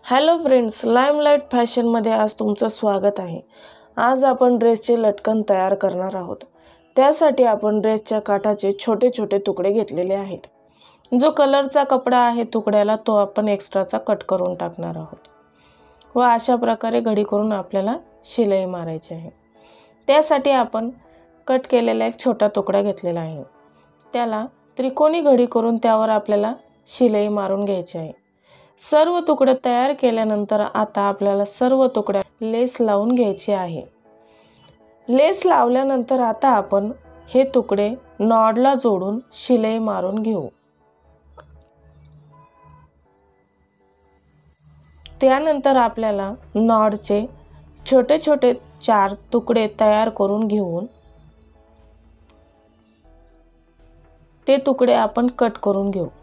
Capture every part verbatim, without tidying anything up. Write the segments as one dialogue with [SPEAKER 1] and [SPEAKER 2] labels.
[SPEAKER 1] Hello friends, limelight फॅशनमध्ये आज तुमचं स्वागत आहे। आज आपण ड्रेसचे लटकन तयार करणार आहोत। त्यासाठी आपण ड्रेसच्या काठाचे छोटे छोटे तुकडे घेतलेले आहेत। जो कलरचा कपडा आहे तुकड्याला तो आपण एक्स्ट्राचा कट करून टाकणार आहोत व अशा प्रकारे घडी करून आपल्याला शिलाई मारायची आहे। त्यासाठी आपण कट केलेला एक छोटा तुकडा घेतलेला आहे। त्याला त्रिकोणी घडी करून त्यावर आपल्याला शिलाई मारून घ्यायची आहे। सर्व तुकडे तयार केल्यानंतर आता आपल्याला सर्व तुकड्या लेस लावून घ्यायची आहे। लेस लावल्यानंतर आता आपण हे तुकडे नॉडला जोडून शिलाई मारून घेऊ। त्यानंतर आपल्याला नॉडचे छोटे छोटे चार तुकडे तयार करून घेऊन ते तुकडे आपण कट करून घेऊ।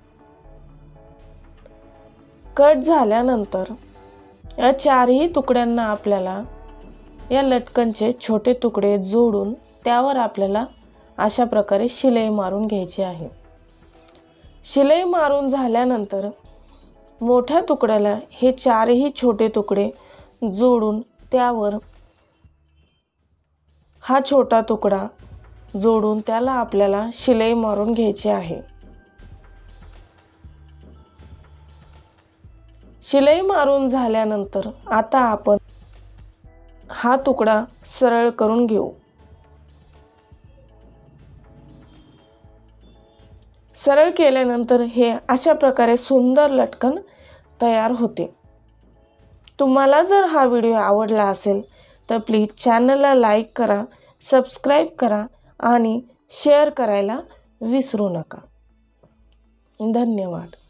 [SPEAKER 1] कट झाल्यानंतर या चारही तुकड्यांना आपल्याला या लटकनचे छोटे तुकडे जोडून त्यावर आपल्याला अशा प्रकारे शिलाई मारून घ्यायची आहे। शिलाई मारून झाल्यानंतर मोठ्या तुकड्याला हे चारही छोटे तुकडे जोडून त्यावर हा छोटा तुकडा जोडून त्याला आपल्याला शिलाई मारून घ्यायची आहे। शिलाई मारून झाल्यानंतर आता आपण हा तुकडा सरळ करून घेऊ। सरळ केल्यानंतर हे अशा प्रकारे सुंदर लटकन तयार होते। तुम्हाला जर हा व्हिडिओ आवडला असेल तर प्लीज चॅनलला लाईक करा, सबस्क्राईब करा आणि शेअर करायला विसरू नका। धन्यवाद।